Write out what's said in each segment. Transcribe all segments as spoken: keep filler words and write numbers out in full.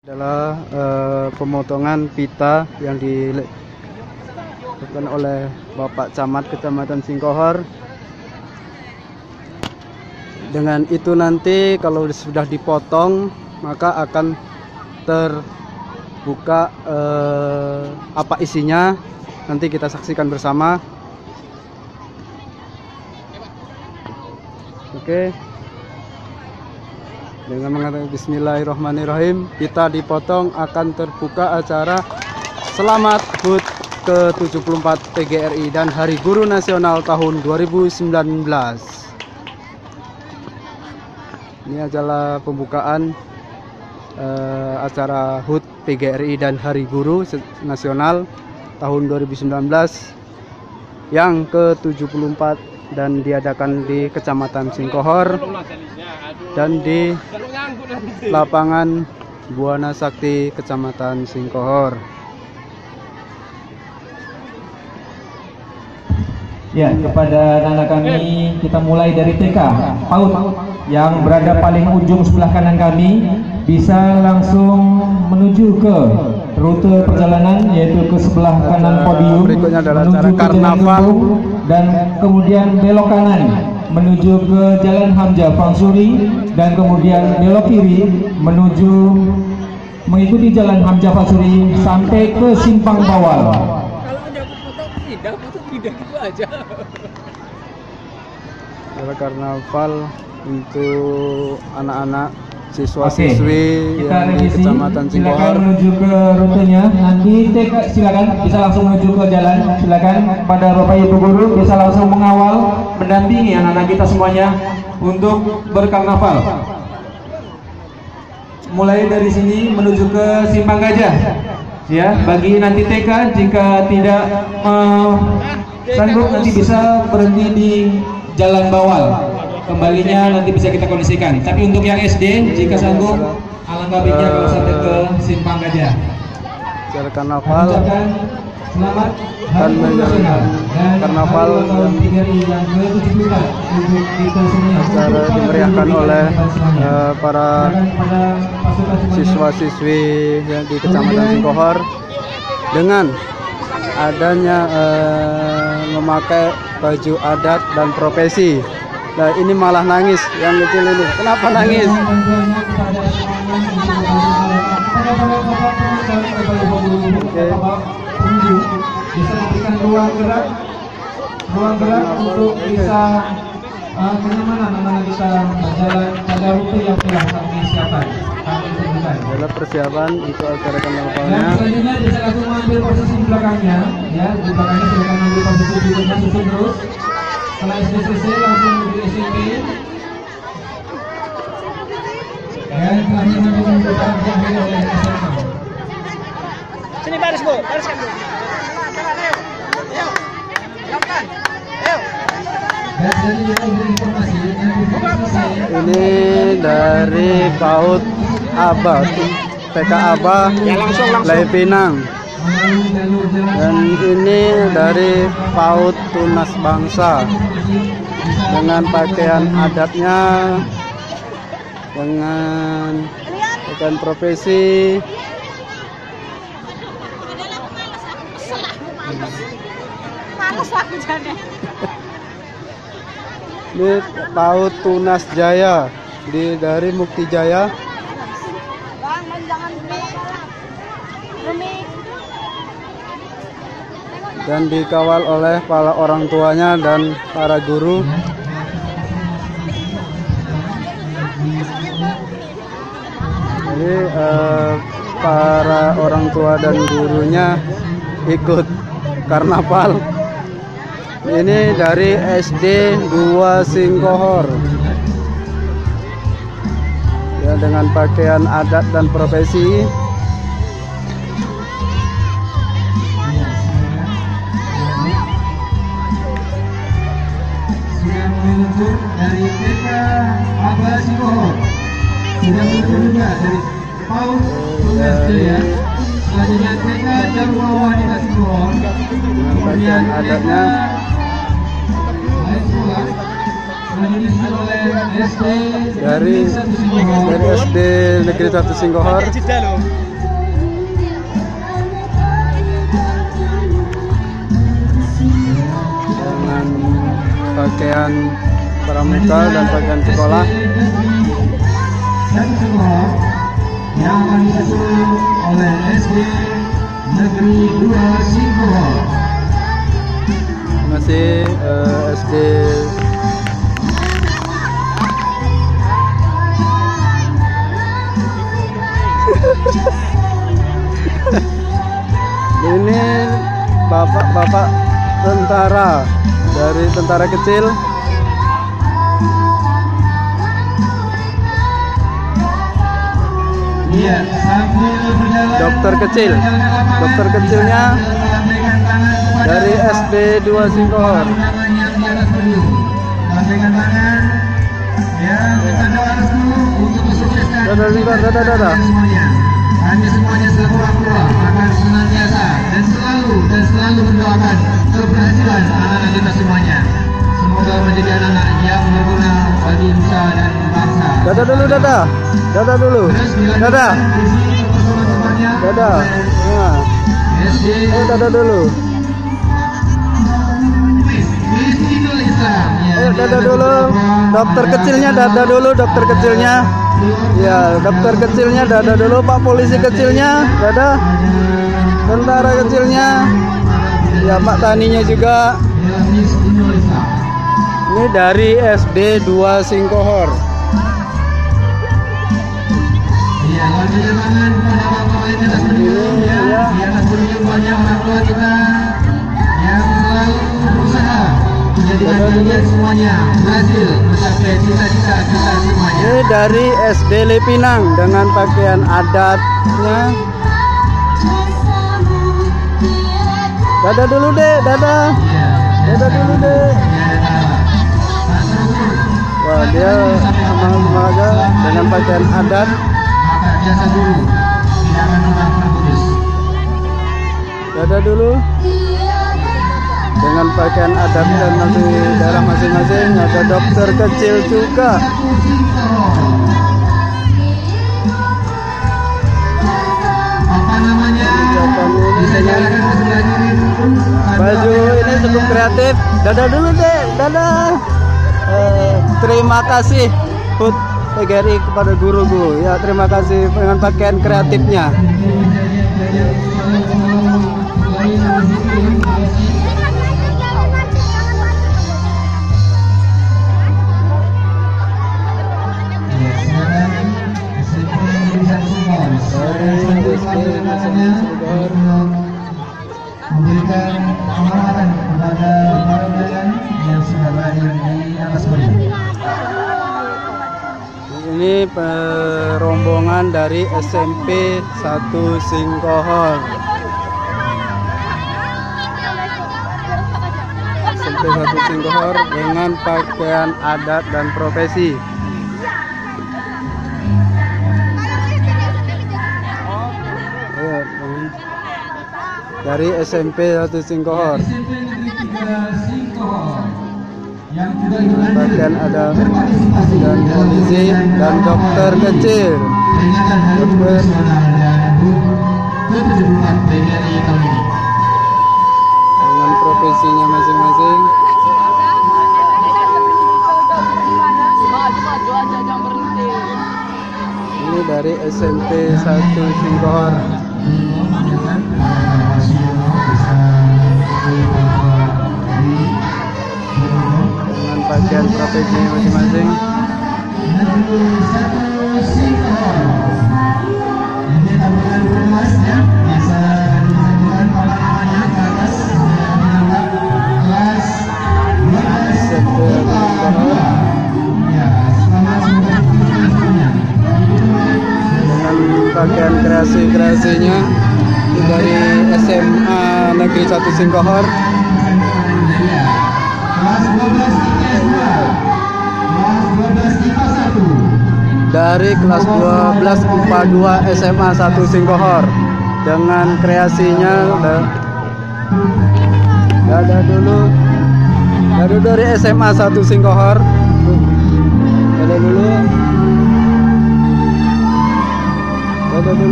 Adalah uh, pemotongan pita yang dilakukan oleh Bapak Camat Kecamatan Singkohor. Dengan itu nanti kalau sudah dipotong maka akan terbuka uh, apa isinya, nanti kita saksikan bersama. Oke. Dengan mengatakan bismillahirrahmanirrahim, kita dipotong, akan terbuka acara Selamat H U T ke tujuh puluh empat P G R I dan Hari Guru Nasional tahun dua ribu sembilan belas. Ini adalah pembukaan uh, acara H U T P G R I dan Hari Guru Nasional tahun dua ribu sembilan belas yang ke tujuh puluh empat dan diadakan di Kecamatan Singkohor dan di lapangan Buana Sakti Kecamatan Singkohor. Ya, kepada anak kami kita mulai dari T K P A U D yang berada paling ujung sebelah kanan kami, bisa langsung menuju ke rute perjalanan, yaitu ke sebelah kanan podium. Berikutnya adalah menuju acara ke karnaval dan kemudian belok kanan menuju ke Jalan Hamzah Fansuri dan kemudian belok kiri menuju mengikuti Jalan Hamzah Fansuri sampai ke Simpang Bawal. Kalau ada foto pindah, foto pindah gitu aja. Adalah karnaval untuk anak-anak siswa-siswi yang di Kecamatan Singkohor. Silakan menuju ke rutenya. Nanti silakan bisa langsung menuju ke jalan. Silakan pada Bapak Ibu guru bisa langsung mengawal, mendampingi anak-anak kita semuanya untuk berkarnaval. Mulai dari sini menuju ke Simpang Gajah. Ya, bagi nanti T K jika tidak uh, sanggup nanti bisa berhenti di Jalan Bawal. Kembalinya nanti bisa kita kondisikan. Tapi untuk yang S D jika sanggup, alangkah baiknya kalau sampai ke Simpang Gajah. Acara karnaval Selamat dan menjalankan karnaval yang acara dimeriahkan oleh uh, para siswa-siswi yang di Kecamatan Singkohor dengan adanya uh, memakai baju adat dan profesi. Nah, ini malah nangis yang kecil ini. Kenapa nangis? Oke. Bisa memberikan ruang gerak, ruang gerak untuk bisa uh, kenyamanan anak-anak kita berjalan pada rute yang telah kami siapkan. Kami tentukan. Adalah persiapan untuk acara karnavalnya. Dan selanjutnya bisa langsung mengambil posisi di belakangnya, ya di belakangnya silakan ambil posisi di belakang, susun terus. Setelah S D selesai langsung menuju S M P. Dan selanjutnya nanti menunjukkan diakhiri oleh S M K. Sini baris bu, bariskan bu. Ayo, lakukan. Ayo. Dan selanjutnya memberi informasi yang selesai. Ini dari P A U D Aba, P K Aba, Lai Pinang. Dan ini dari P A U D Tunas Bangsa dengan pakaian adatnya, dengan pakaian profesi. Ini P A U D Tunas Jaya di dari Mukti Jaya. Dan dikawal oleh para orang tuanya dan para guru. Jadi eh, para orang tua dan gurunya ikut karnaval. Ini dari S D dua Singkohor. Ya, dengan pakaian adat dan profesi. Menuju dari T K Aba Singkohor, sudah menuju juga dari P A U D Tunas Jaya, selanjutnya T K Darma Wanita Singkohor, kemudian T K lain sekolah, dari dari S D Negeri satu Singkohor. Dengan pakaian pramuka dan pakaian sekolah. Yang akan disusul oleh S D Negeri dua Singkohor. Masih uh, S D ini bapak-bapak tentara dari tentara kecil. Iya, sambil berjalan. Dokter kecil, dokter kecilnya dari S D dua Singkohor. Dadah Singkohor, dadah dadah. Kami semuanya selaku orang tua akan senantiasa dan selalu dan selalu mendoakan keberhasilan anak-anak kita semuanya. Semoga menjadi anak-anak yang berguna bagi nusa dan bangsa. Dadah dulu, dadah, dadah dulu, dadah, dadah, nah. Oh, dadah dulu. Eh, dadah dulu, dokter kecilnya dadah dulu, dokter kecilnya. Ya, dokter kecilnya dadah dulu, Pak polisi kecilnya dadah, tentara kecilnya. Ya, Pak taninya juga. Ini dari S D dua Singkohor. Iya, lagi tangan kepada bapak lain di atas podium ya. Di atas podium banyak orang tua kita yang selalu berusaha menjadikan kalian semuanya berhasil mencapai cita-cita kita semuanya. Ini dari S D Lipinang dengan pakaian adatnya. Dadah dulu deh, dadah. Dadah dulu deh. Wah, dia semangat-semangat dengan pakaian adat. Biasa dulu, tidak akan pernah terputus. Dadah dulu dengan pakaian adat dan masih daerah masing-masing. Ada dokter kecil juga. Apa namanya? Baju ini cukup kreatif. Dadah dulu deh, dadah. Eh, terima kasih H U T P G R I kepada guru-guru. Ya, terima kasih dengan pakaian kreatifnya. Memberikan penghormatan kepada para undangan yang sudah hadir di atas podium. Ini rombongan dari S M P satu Singkohor. S M P satu Singkohor dengan pakaian adat dan profesi. Dari S M P satu Singkohor. Pakaian adat dan polisi dan dokter kecil. Dokter dengan profesinya masing-masing. Ini dari S M P satu Singkohor. Dengan pakaian profesinya masing-masing. Dengan pakaian kreasi-kreasinya dari S M A Negeri satu Singkohor. Dari kelas dua belas I P A dua S M A satu Singkohor dengan kreasinya. Dadah dulu. Dadah dari S M A satu Singkohor.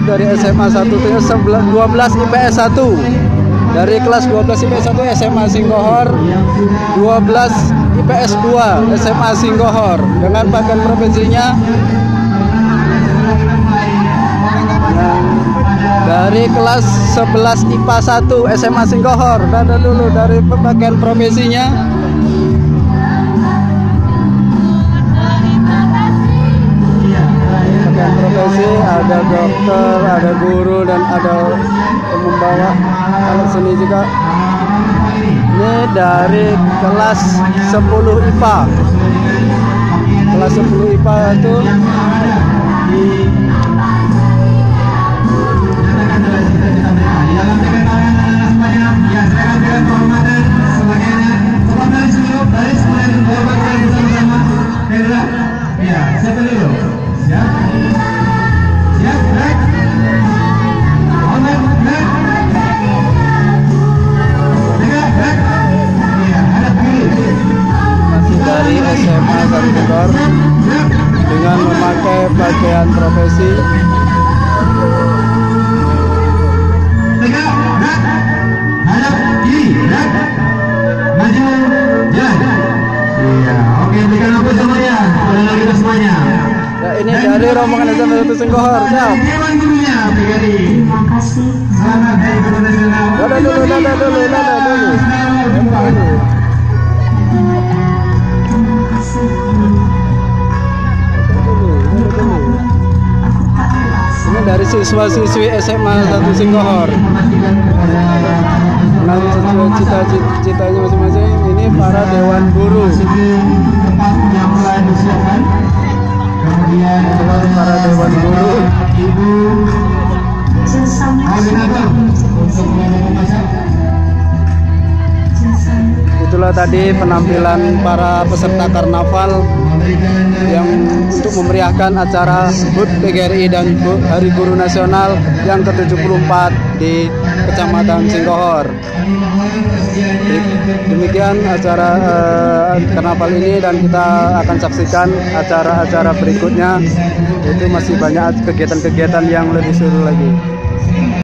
dari S M A satu dua belas I P S satu. Dari kelas dua belas I P S satu S M A Singkohor, dua belas I P S dua S M A Singkohor dengan pakaian provinsinya. Nah, dari kelas sebelas I P A satu S M A Singkohor, dada dulu dari pakaian profesinya. Pakaian profesi ada dokter, ada guru, dan ada membawa alat seni juga. Ini dari kelas sepuluh I P A. Kelas sepuluh I P A itu dari S M A Singkohor dengan memakai pakaian profesi. Nah, ini dari rombongan S M A satu Singkohor. Siap. Terima kasih. Dada dulu, dada dulu, dada dulu. Dada dulu. Ini dari siswa-siswi S M A satu Singkohor dengan cita-citanya masing-masing. Ini para dewan guru, para dewan guru. Itulah tadi penampilan para peserta karnaval yang untuk memeriahkan acara H U T P G R I dan Hari Guru Nasional yang ke tujuh puluh empat di Kecamatan Singkohor. Demikian acara uh, karnaval ini, dan kita akan saksikan acara-acara berikutnya. Itu masih banyak kegiatan-kegiatan yang lebih seru lagi.